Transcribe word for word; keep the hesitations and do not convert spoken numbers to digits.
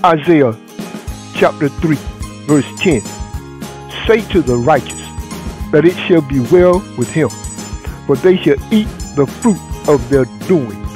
Isaiah chapter three, verse ten. Say to the righteous that it shall be well with him, for they shall eat the fruit of their doing.